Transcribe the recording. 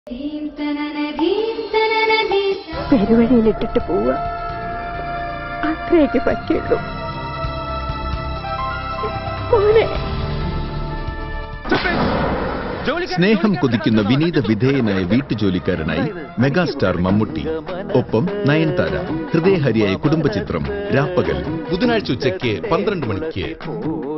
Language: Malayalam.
പെരുവഴിയിലിട്ടിട്ട് പോവുക, അത്രയൊക്കെ പറ്റുള്ളൂ. സ്നേഹം കൊതിക്കുന്ന വിനീത വിധേയനായ വീട്ടുജോലിക്കാരനായി മെഗാസ്റ്റാർ മമ്മൂട്ടി. ഒപ്പം നയൻതാര. ഹൃദയഹരിയായ കുടുംബചിത്രം രാപ്പകൽ. ബുധനാഴ്ച ഉച്ചയ്ക്ക് 12 മണിക്ക്.